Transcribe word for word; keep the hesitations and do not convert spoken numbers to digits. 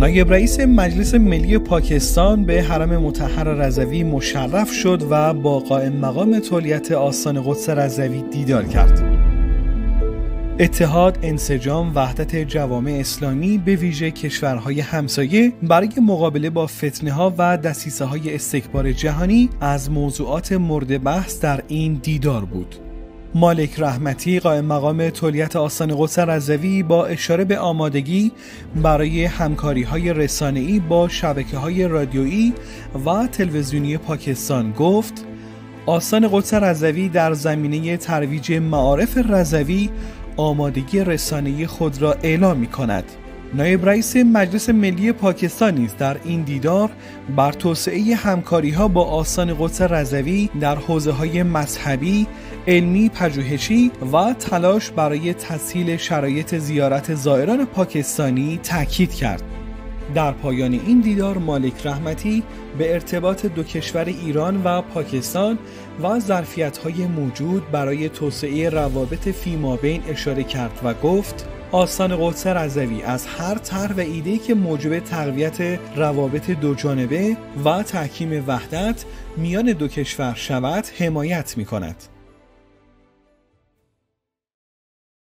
نایب رئیس مجلس ملی پاکستان به حرم مطهر رضوی مشرف شد و با قائم مقام تولیت آستان قدس رضوی دیدار کرد. اتحاد، انسجام، وحدت جوامع اسلامی به ویژه کشورهای همسایه برای مقابله با فتنه‌ها و دسیسه‌های استکبار جهانی از موضوعات مورد بحث در این دیدار بود. مالک رحمتی، قائم مقام تولیت آستان قدس رضوی، با اشاره به آمادگی برای همکاری‌های رسانه‌ای با شبکه‌های رادیویی و تلویزیونی پاکستان گفت: آستان قدس رضوی در زمینه ترویج معارف رضوی آمادگی رسانه‌ای خود را اعلام می‌کند. نایب رئیس مجلس ملی پاکستان نیز در این دیدار بر توسعه همکاری‌ها با آستان قدس رضوی در حوزه‌های مذهبی، علمی، پژوهشی و تلاش برای تسهیل شرایط زیارت زائران پاکستانی تاکید کرد. در پایان این دیدار مالک رحمتی به ارتباط دو کشور ایران و پاکستان و ظرفیت‌های موجود برای توسعه روابط فیمابین اشاره کرد و گفت: آستان قدس رضوی از هر طرح و ایده‌ای که موجب تقویت روابط دوجانبه و تحکیم وحدت میان دو کشور شود حمایت می‌کند.